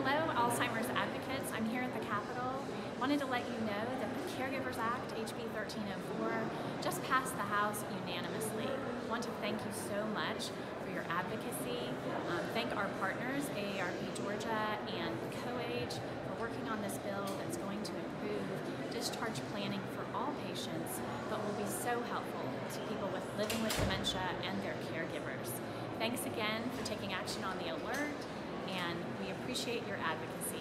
Hello, Alzheimer's advocates. I'm here at the Capitol. Wanted to let you know that the Caregivers Act, HB 1304, just passed the House unanimously. Want to thank you so much for your advocacy. Thank our partners, AARP Georgia and COAGE, for working on this bill that's going to improve discharge planning for all patients, but will be so helpful to people living with dementia and their caregivers. Thanks again for taking action on the alert, and we appreciate your advocacy.